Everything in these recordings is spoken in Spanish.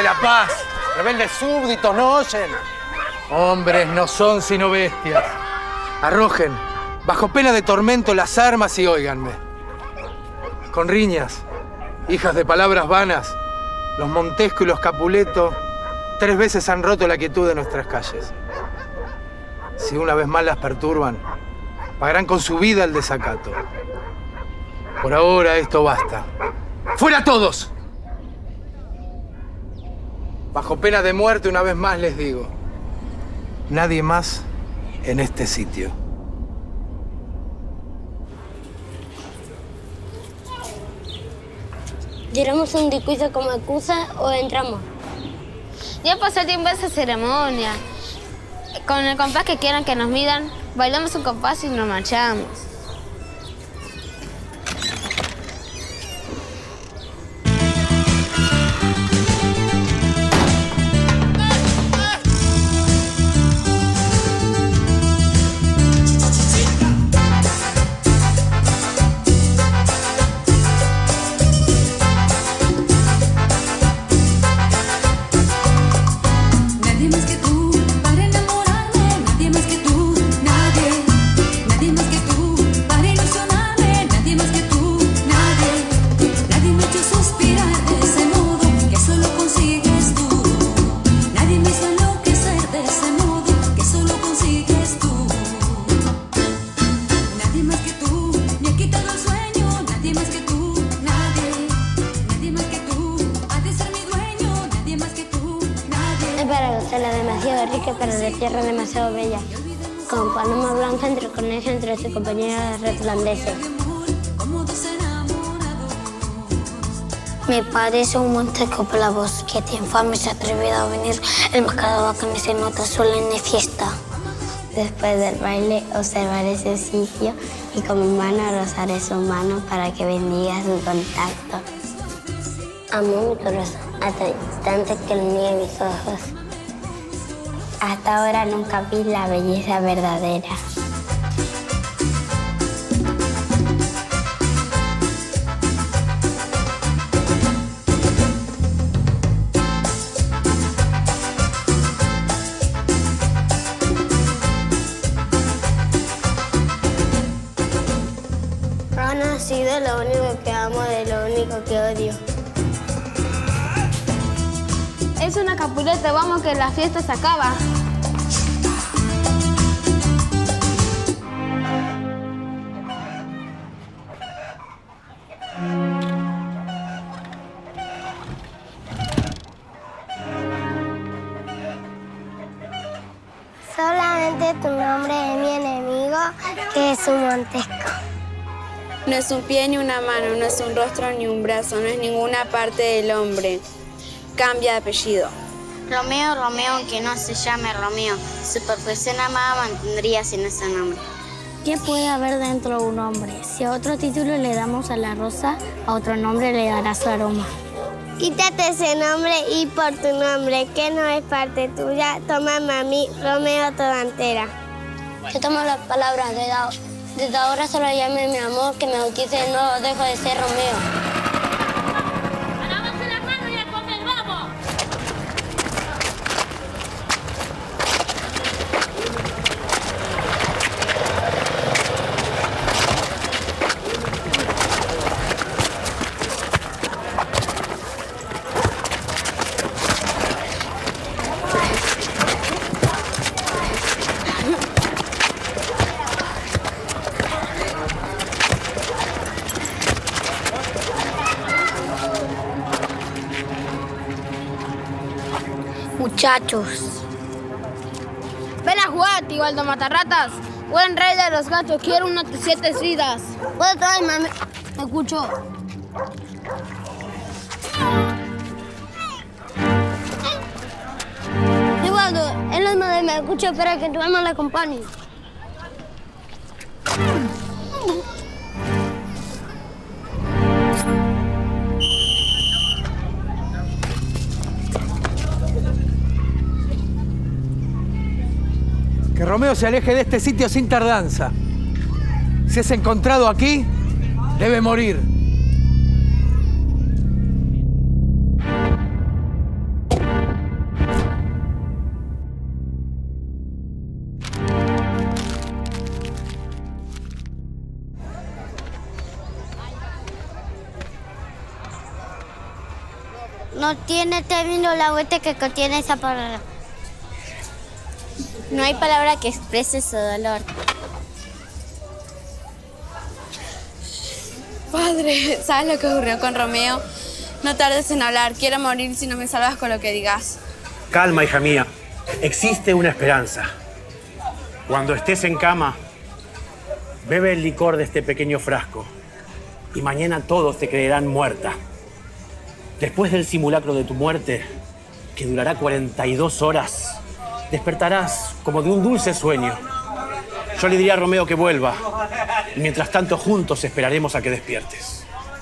la paz. Rebeldes súbditos, ¿no oyen? Hombres no son sino bestias. Arrojen, bajo pena de tormento, las armas y óiganme. Con riñas, hijas de palabras vanas, los Montesco y los Capuleto 3 veces han roto la quietud de nuestras calles. Si una vez más las perturban, pagarán con su vida el desacato. Por ahora esto basta. ¡Fuera todos! Bajo pena de muerte, una vez más les digo, nadie más en este sitio. ¿Tiramos un discurso como excusa o entramos? Ya pasó tiempo esa ceremonia. Con el compás que quieran que nos midan, bailamos un compás y nos marchamos. Pero de tierra demasiado bella, con paloma blanca entre conejo entre sus compañeras resplandeces. Mi padre es un Montesco por la voz, que te infame se ha atrevido a venir el mascarado con ese nota solemne fiesta. Después del baile observaré ese sitio y con mi mano rozaré su mano para que bendiga su contacto. Amo mi corazón hasta el instante que lo niegue mis ojos. Hasta ahora nunca vi la belleza verdadera. Ha nacido lo único que amo de lo único que odio. Es una Capuleta, vamos que la fiesta se acaba. Solamente tu nombre es mi enemigo, que es un Montesco. No es un pie ni una mano, no es un rostro ni un brazo, no es ninguna parte del hombre. Cambia de apellido. Romeo, Romeo, que no se llame Romeo. Su perfección amada mantendría sin ese nombre. ¿Qué puede haber dentro de un hombre? Si a otro título le damos a la rosa, a otro nombre le dará su aroma. Quítate ese nombre y por tu nombre, que no es parte tuya, tómame a mí, Romeo, toda entera. Yo tomo las palabras de Dao. Desde ahora solo llame mi amor, que me bautice de nuevo, dejo de ser Romeo. Muchachos. Ven a jugar, Tibaldo Matarratas. Buen rey de los gatos, quiero unas 7 vidas. ¿Puedo traerme? Me escucho. Tibaldo, él no me escucha, espera que tu alma la acompañe. Que Romeo se aleje de este sitio sin tardanza. Si es encontrado aquí, debe morir. no tiene término la vuelta que contiene esa palabra. No hay palabra que exprese su dolor. Padre, ¿sabes lo que ocurrió con Romeo? No tardes en hablar. Quiero morir si no me salvas con lo que digas. Calma, hija mía. Existe una esperanza. Cuando estés en cama, bebe el licor de este pequeño frasco y mañana todos te creerán muerta. Después del simulacro de tu muerte, que durará 42 horas, despertarás como de un dulce sueño. Yo le diría a Romeo que vuelva. Y mientras tanto, juntos esperaremos a que despiertes.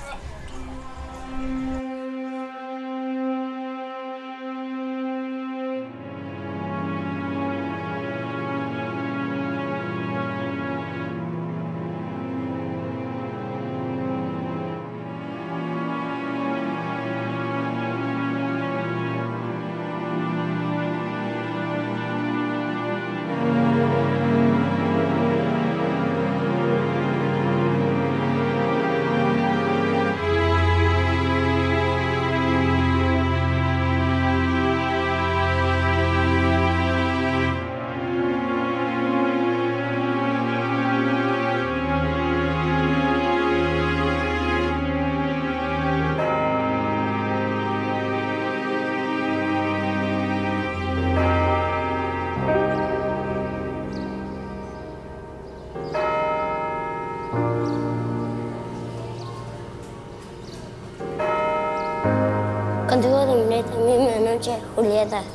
Contigo terminé esta misma noche, Julieta.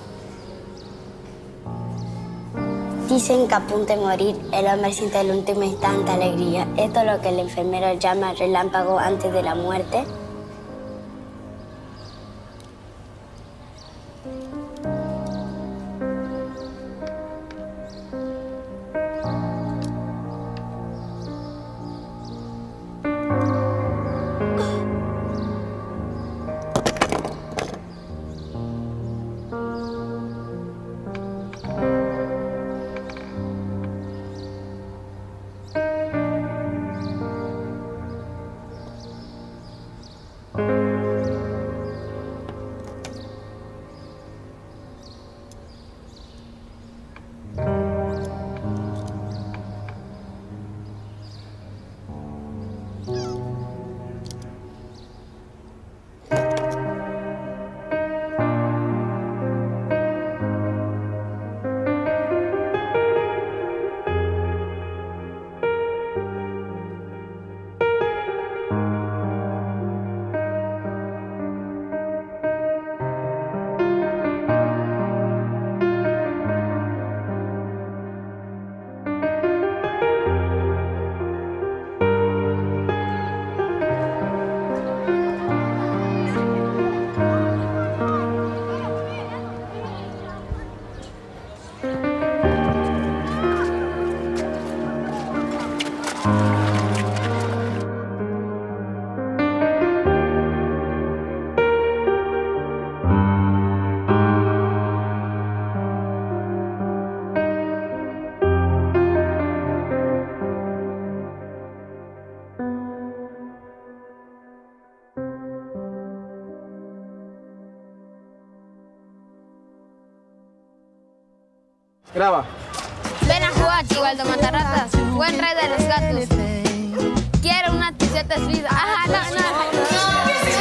Dicen que a punto de morir, el hombre siente el último instante alegría. ¿Esto es lo que el enfermero llama relámpago antes de la muerte? Graba. Ven a jugar, Chivaldo Matarratas. Buen rey de los gatos. Quiero una t-shirt vida. Ajá, no.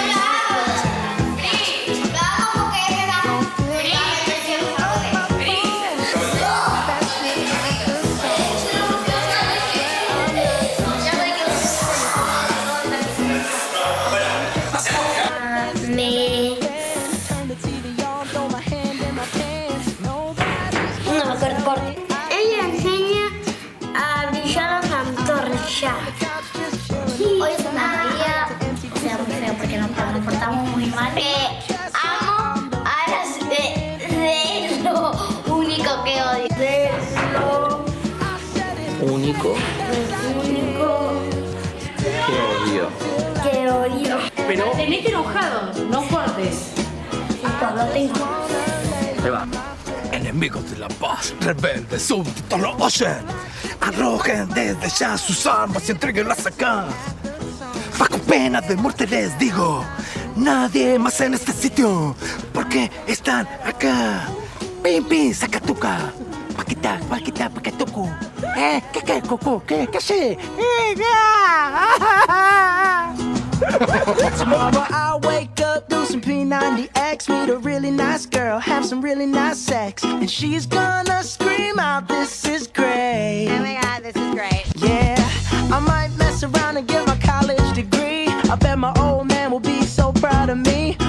Ella enseña a brillar las antorchas. Hoy es una día, o sea, muy feo porque nos portamos muy mal. Amo a las de lo único que odio. De lo Único. que odio. Pero tenete enojados, no cortes. Lo tengo. Ahí va. Enemigos de la paz, rebeldes, súbditos lo oyen. Arrojen desde ya sus armas y entreguenlas acá. Bajo pena de muerte les digo, nadie más en este sitio, porque están acá. Pim, pim, sacatuca. Paquita, paquita, paquetucu. ¿Qué, coco? ¿Qué sé? Tomorrow I'll wake up, do some P90X, meet a really nice girl, have some really nice sex, and she's gonna scream out, "This is great." Oh my God, this is great. Yeah, I might mess around and get my college degree. I bet my old man will be so proud of me.